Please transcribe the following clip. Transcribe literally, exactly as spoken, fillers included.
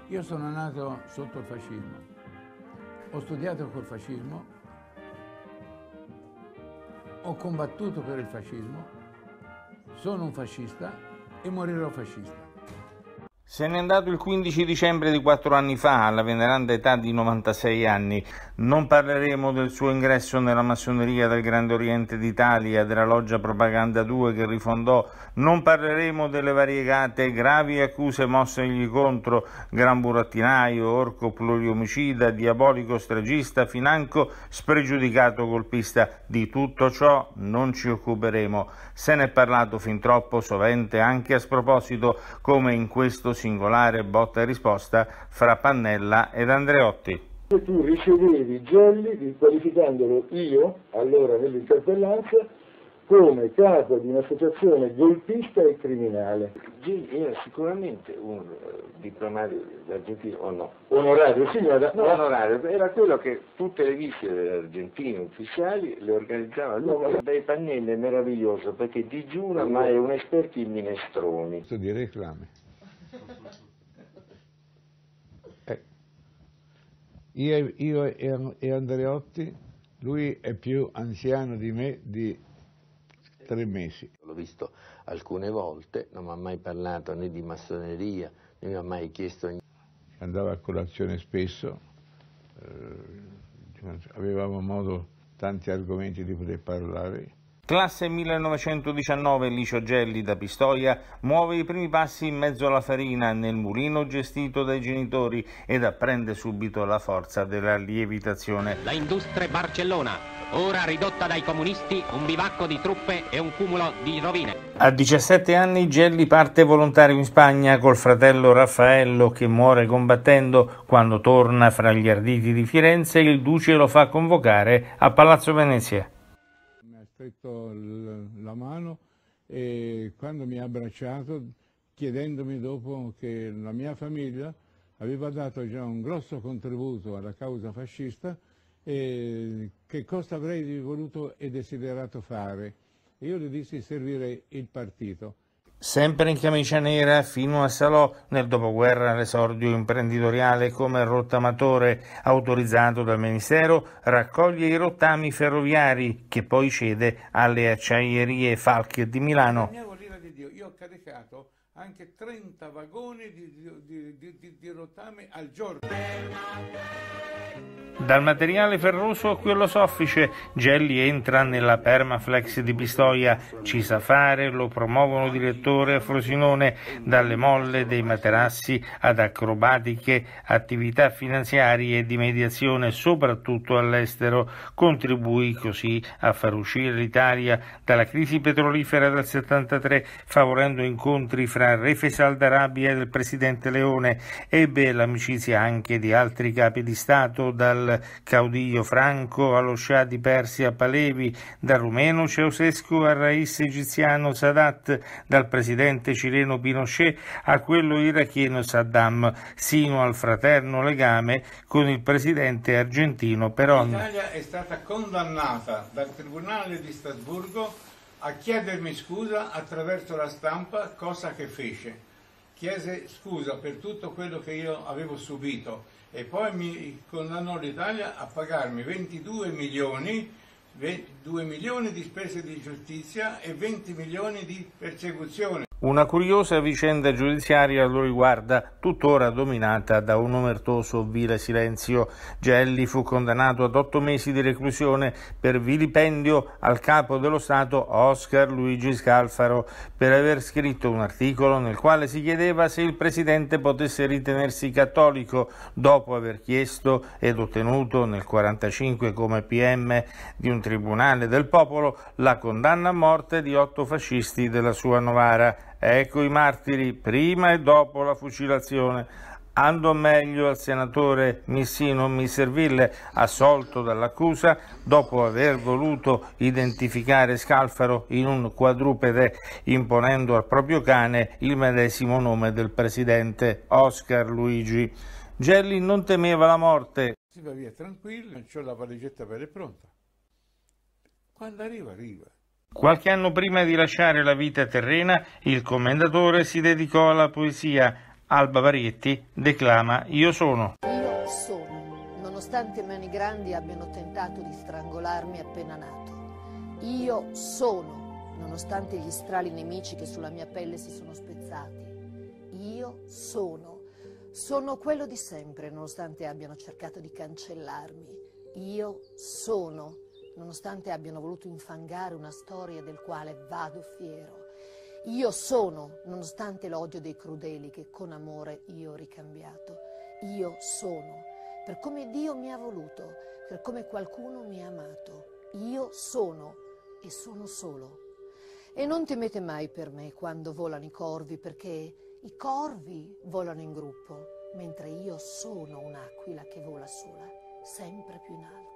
Io sono nato sotto il fascismo, ho studiato col fascismo, ho combattuto per il fascismo, sono un fascista e morirò fascista. Se n'è andato il quindici dicembre di quattro anni fa, alla veneranda età di novantasei anni. Non parleremo del suo ingresso nella massoneria del Grande Oriente d'Italia, della loggia Propaganda due che rifondò, non parleremo delle variegate gravi accuse mossegli contro, gran burattinaio, orco pluriomicida, diabolico stragista, financo spregiudicato colpista. Di tutto ciò non ci occuperemo. Se ne è parlato fin troppo sovente, anche a sproposito, come in questo singolare botta e risposta fra Pannella ed Andreotti. Tu ricevevi Gelli qualificandolo io, allora nell'interpellanza, come capo di un'associazione golpista e criminale. Gelli era sicuramente un uh, diplomato argentino o no? Onorario, sì, ma da, no, onorario, era quello che tutte le visite argentine ufficiali le organizzava lui. No, dai Pannella è meraviglioso perché digiuna, ma è un esperto in minestroni. Di reclame. Eh. Io, io e, e Andreotti, lui è più anziano di me di tre mesi. L'ho visto alcune volte, non mi ha mai parlato né di massoneria, né mi ha mai chiesto niente. Andava a colazione spesso, eh, avevamo modo, tanti argomenti di poter parlare. Classe millenovecentodiciannove, Licio Gelli da Pistoia muove i primi passi in mezzo alla farina nel mulino gestito dai genitori ed apprende subito la forza della lievitazione. La Industria Barcellona, ora ridotta dai comunisti, un bivacco di truppe e un cumulo di rovine. A diciassette anni Gelli parte volontario in Spagna col fratello Raffaello che muore combattendo. Quando torna fra gli arditi di Firenze il duce lo fa convocare a Palazzo Venezia. Stretto la mano e quando mi ha abbracciato chiedendomi dopo che la mia famiglia aveva dato già un grosso contributo alla causa fascista e che cosa avrei voluto e desiderato fare. E io gli dissi servire il partito. Sempre in camicia nera fino a Salò, nel dopoguerra l'esordio imprenditoriale come rottamatore autorizzato dal Ministero, raccoglie i rottami ferroviari che poi cede alle acciaierie Falck di Milano. Io ho caricato anche trenta vagoni di, di, di, di, di rottami al giorno. Dal materiale ferroso a quello soffice, Gelli entra nella Permaflex di Pistoia, ci sa fare, lo promuovono direttore a Frosinone, dalle molle dei materassi ad acrobatiche attività finanziarie e di mediazione soprattutto all'estero, contribuì così a far uscire l'Italia dalla crisi petrolifera del settantatré, favorendo incontri fra Re Faisal d'Arabia e del presidente Leone, ebbe l'amicizia anche di altri capi di Stato, dal caudiglio Franco allo scià di Persia Palevi, dal rumeno Ceausescu al rais egiziano Sadat, dal presidente cileno Pinochet a quello iracheno Saddam, sino al fraterno legame con il presidente argentino Perón. L'Italia è stata condannata dal Tribunale di Strasburgo a chiedermi scusa attraverso la stampa, cosa che fece. Chiese scusa per tutto quello che io avevo subito e poi mi condannò l'Italia a pagarmi ventidue milioni, due milioni di spese di giustizia e venti milioni di persecuzione. Una curiosa vicenda giudiziaria lo riguarda, tuttora dominata da un omertoso vile silenzio. Gelli fu condannato ad otto mesi di reclusione per vilipendio al capo dello Stato Oscar Luigi Scalfaro per aver scritto un articolo nel quale si chiedeva se il presidente potesse ritenersi cattolico dopo aver chiesto ed ottenuto nel quarantacinque come P M di un tribunale del popolo la condanna a morte di otto fascisti della sua Novara. Ecco i martiri prima e dopo la fucilazione. Andò meglio al senatore Missino Misserville, assolto dall'accusa dopo aver voluto identificare Scalfaro in un quadrupede, imponendo al proprio cane il medesimo nome del presidente, Oscar Luigi. Gelli non temeva la morte. Si va via tranquillo, c'ho la valigetta bella e pronta. Quando arriva, arriva. Qualche anno prima di lasciare la vita terrena, il commendatore si dedicò alla poesia. Alba Varietti declama Io sono. Io sono, nonostante mani grandi abbiano tentato di strangolarmi appena nato. Io sono, nonostante gli strali nemici che sulla mia pelle si sono spezzati. Io sono. Sono quello di sempre, nonostante abbiano cercato di cancellarmi. Io sono, nonostante abbiano voluto infangare una storia del quale vado fiero. Io sono, nonostante l'odio dei crudeli che con amore io ho ricambiato. Io sono, per come Dio mi ha voluto, per come qualcuno mi ha amato. Io sono e sono solo. E non temete mai per me quando volano i corvi, perché i corvi volano in gruppo, mentre io sono un'aquila che vola sola, sempre più in alto.